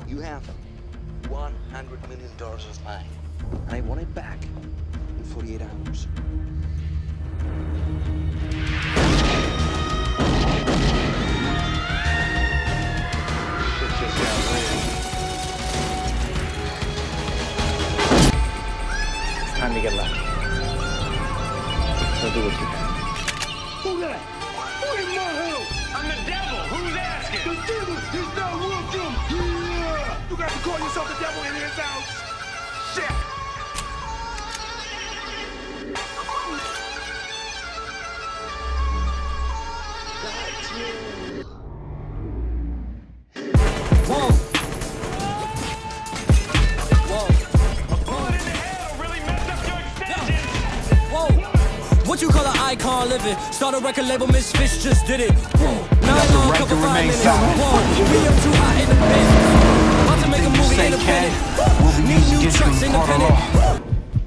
You have $100 million of mine, and I want it back in 48 hours. It's time to get left. So do what you can. Who that? Who in my house? I'm the devil. Who's asking? The devil is not welcome. Yeah! You got to call yourself the devil in his house. Shit! Whoa. Whoa. A bullet in the head really messed up your extensions. Whoa. What you call an icon living? Start a record label, Misfits just did it. Nylon cover 5 minutes. Whoa. We up too hot in the bed. About to make a movie independent. Need new trucks independent.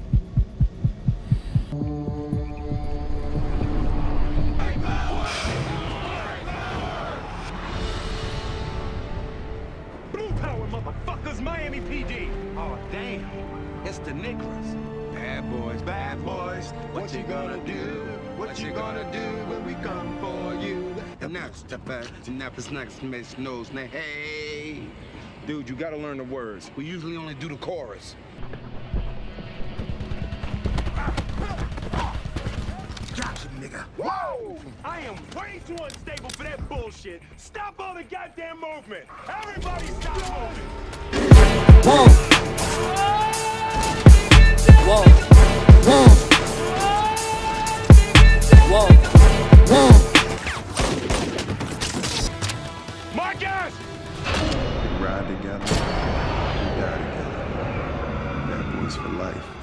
Motherfuckers, Miami PD. Oh, damn. It's the Nicholas. Bad boys, bad boys. What you gonna do? What you gonna do when we come for you? And now step back. Snap is next, Miss Nose. Now, hey. Dude, you gotta learn the words. We usually only do the chorus. Gotcha, nigga. Whoa! I am way too unstable for that bullshit. Stop all the goddamn movement. Everybody stop moving. Whoa. Whoa. Whoa. Whoa. Whoa. Marcus! We ride together, we die together. Bad boys for life.